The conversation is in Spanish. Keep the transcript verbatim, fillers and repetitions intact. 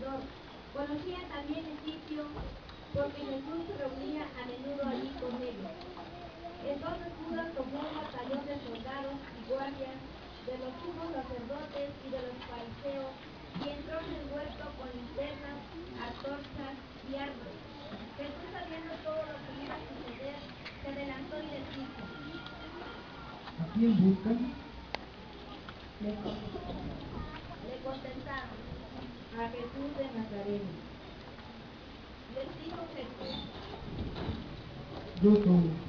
Salvador. Conocía también el sitio porque Jesús se reunía a menudo allí con ellos. Entonces Judas tomó un batallón de soldados y guardias de los sumos sacerdotes y de los fariseos y entró en el huerto con linternas, antorchas y armas. Jesús, sabiendo todo lo que iba a suceder, se adelantó y les dijo: ¿A quién buscan? Le contestaron, le contestaron, a Jesús de Nazaret. les dijo Jesús: Yo soy.